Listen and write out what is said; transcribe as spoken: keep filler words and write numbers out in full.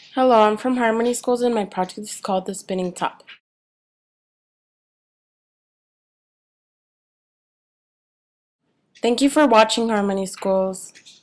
Hello, I'm from Harmony Schools and my project is called The Spinning Top. Thank you for watching Harmony Schools.